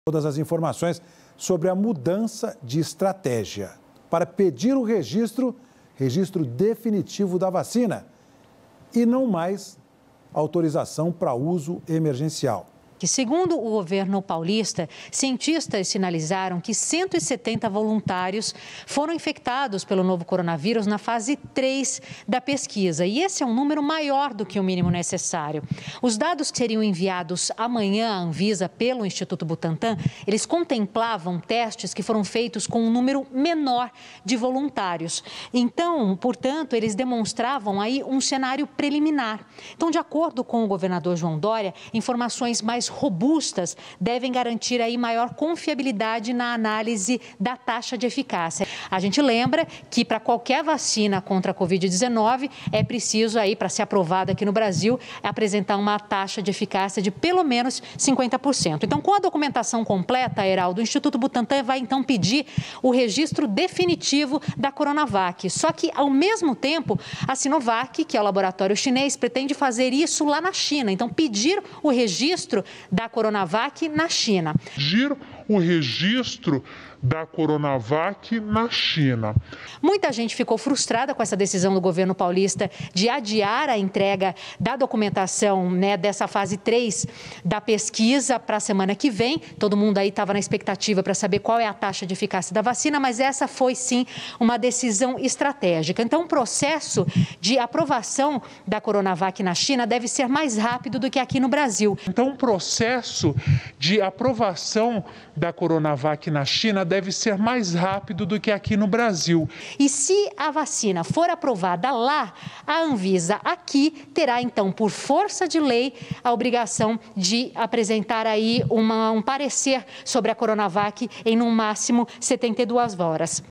todas as informações sobre a mudança de estratégia para pedir o registro definitivo da vacina e não mais autorização para uso emergencial. Que, segundo o governo paulista, cientistas sinalizaram que 170 voluntários foram infectados pelo novo coronavírus na fase 3 da pesquisa. E esse é um número maior do que o mínimo necessário. Os dados que seriam enviados amanhã à Anvisa pelo Instituto Butantan, eles contemplavam testes que foram feitos com um número menor de voluntários. Então, portanto, eles demonstravam aí um cenário preliminar. Então, de acordo com o governador João Dória, informações mais robustas devem garantir aí maior confiabilidade na análise da taxa de eficácia. A gente lembra que para qualquer vacina contra a Covid-19 é preciso aí, para ser aprovada aqui no Brasil, apresentar uma taxa de eficácia de pelo menos 50%. Então, com a documentação completa, Heraldo, o Instituto Butantan vai então pedir o registro definitivo da Coronavac. Só que, ao mesmo tempo, a Sinovac, que é o laboratório chinês, pretende fazer isso lá na China. Então, pedir o registro da Coronavac na China. Pedir o registro da Coronavac na China. Muita gente ficou frustrada com essa decisão do governo paulista de adiar a entrega da documentação, dessa fase 3 da pesquisa para a semana que vem. Todo mundo aí estava na expectativa para saber qual é a taxa de eficácia da vacina, mas essa foi sim uma decisão estratégica. Então, o processo de aprovação da Coronavac na China deve ser mais rápido do que aqui no Brasil. Então, o processo de aprovação da Coronavac na China deve ser mais rápido do que aqui no Brasil. E se a vacina for aprovada lá, a Anvisa aqui terá então, por força de lei, a obrigação de apresentar aí um parecer sobre a Coronavac em no máximo 72 horas.